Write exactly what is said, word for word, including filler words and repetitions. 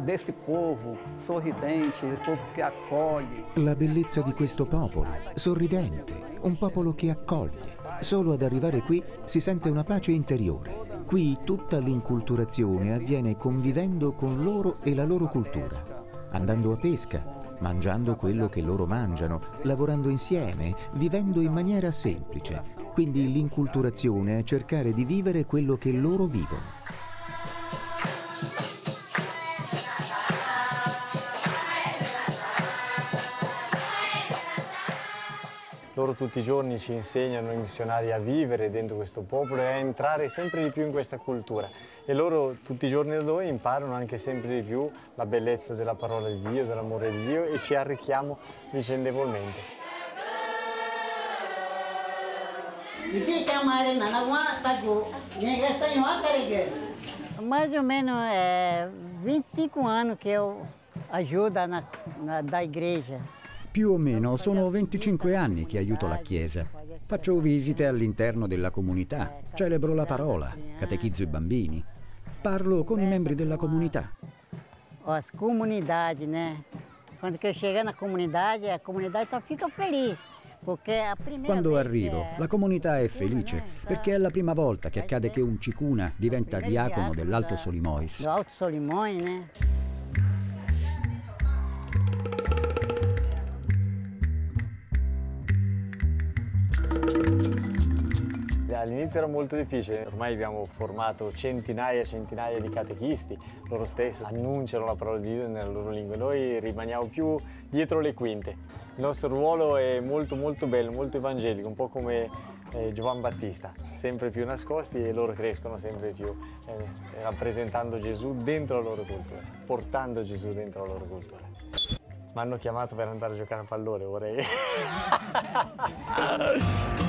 desse povo sorridente, il povo che accoglie. La bellezza di questo popolo, sorridente, un popolo che accoglie. Solo ad arrivare qui si sente una pace interiore. Qui tutta l'inculturazione avviene convivendo con loro e la loro cultura, andando a pesca, mangiando quello che loro mangiano, lavorando insieme, vivendo in maniera semplice. Quindi l'inculturazione è cercare di vivere quello che loro vivono. Loro tutti i giorni ci insegnano, i missionari, a vivere dentro questo popolo e a entrare sempre di più in questa cultura. E loro tutti i giorni da noi imparano anche sempre di più la bellezza della parola di Dio, dell'amore di Dio, e ci arricchiamo vicendevolmente. Mais ou menos é vinte e cinco anni che io aiuto na, na, da igreja. Più o meno sono venticinque anni che aiuto la Chiesa. Faccio visite all'interno della comunità, celebro la parola, catechizzo i bambini, parlo con i membri della comunità. As comunidades, né? Quando eu chego na comunidade, a comunidade fica feliz. Quando arrivo, la comunità è felice perché è la prima volta che accade che un cicuna diventa diacono dell'Alto Solimois. Alto Solimois, né? All'inizio era molto difficile, ormai abbiamo formato centinaia e centinaia di catechisti, loro stessi annunciano la parola di Dio nella loro lingua, noi rimaniamo più dietro le quinte. Il nostro ruolo è molto molto bello, molto evangelico, un po' come eh, Giovan Battista, sempre più nascosti e loro crescono sempre più, eh, rappresentando Gesù dentro la loro cultura, portando Gesù dentro la loro cultura. Mi hanno chiamato per andare a giocare a pallone, vorrei...